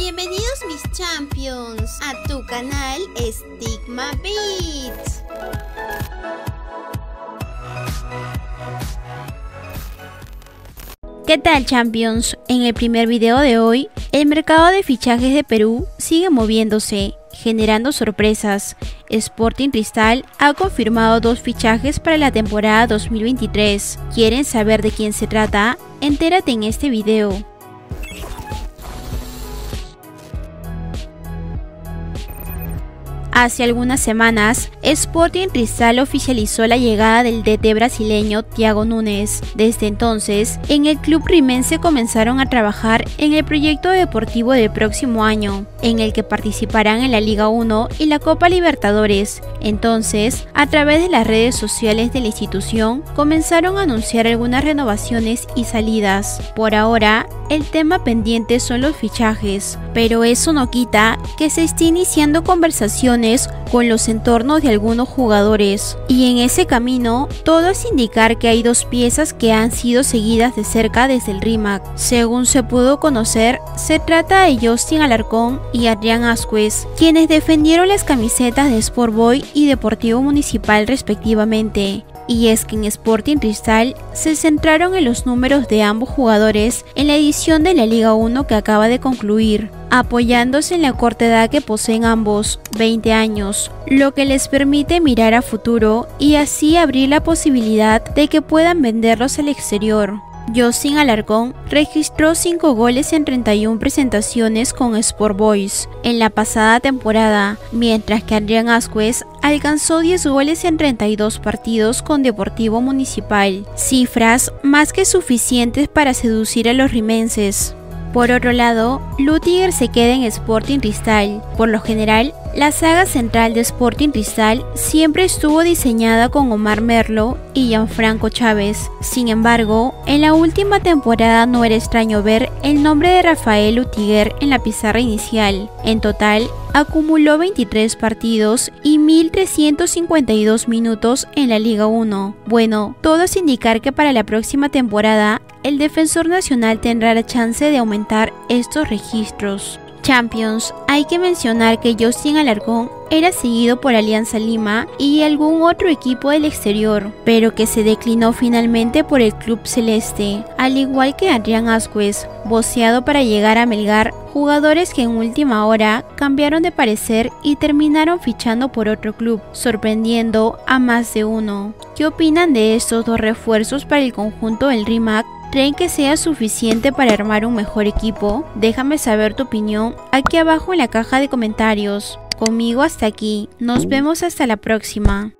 Bienvenidos mis champions a tu canal Stigma Beats. ¿Qué tal champions? En el primer video de hoy, el mercado de fichajes de Perú sigue moviéndose, generando sorpresas. Sporting Cristal ha confirmado 2 fichajes para la temporada 2023. ¿Quieren saber de quién se trata? Entérate en este video. Hace algunas semanas, Sporting Cristal oficializó la llegada del DT brasileño Thiago Nunes. Desde entonces, en el club rimense comenzaron a trabajar en el proyecto deportivo del próximo año, en el que participarán en la Liga 1 y la Copa Libertadores. Entonces, a través de las redes sociales de la institución, comenzaron a anunciar algunas renovaciones y salidas. Por ahora, el tema pendiente son los fichajes, pero eso no quita que se esté iniciando conversaciones con los entornos de algunos jugadores, y en ese camino todo es indicar que hay 2 piezas que han sido seguidas de cerca desde el RIMAC. Según se pudo conocer, se trata de Justin Alarcón y Adrián Ascuez, quienes defendieron las camisetas de Sport Boys y Deportivo Municipal respectivamente. Y es que en Sporting Cristal se centraron en los números de ambos jugadores en la edición de la Liga 1 que acaba de concluir, apoyándose en la corta edad que poseen ambos, 20 años, lo que les permite mirar a futuro y así abrir la posibilidad de que puedan venderlos al exterior. Justin Alarcón registró 5 goles en 31 presentaciones con Sport Boys en la pasada temporada, mientras que Adrián Ascuez alcanzó 10 goles en 32 partidos con Deportivo Municipal, cifras más que suficientes para seducir a los rimenses. Por otro lado, Lutiger se queda en Sporting Cristal. Por lo general, la saga central de Sporting Cristal siempre estuvo diseñada con Omar Merlo y Gianfranco Chávez. Sin embargo, en la última temporada no era extraño ver el nombre de Rafael Lutiger en la pizarra inicial. En total, acumuló 23 partidos y 1.352 minutos en la Liga 1. Bueno, todo es indicar que para la próxima temporada, el defensor nacional tendrá la chance de aumentar estos registros. Champions, hay que mencionar que Justin Alarcón era seguido por Alianza Lima y algún otro equipo del exterior, pero que se declinó finalmente por el club celeste, al igual que Adrián Ascuez, voceado para llegar a Melgar, jugadores que en última hora cambiaron de parecer y terminaron fichando por otro club, sorprendiendo a más de uno. ¿Qué opinan de estos 2 refuerzos para el conjunto del RIMAC? ¿Creen que sea suficiente para armar un mejor equipo? Déjame saber tu opinión aquí abajo en la caja de comentarios. Conmigo hasta aquí, nos vemos hasta la próxima.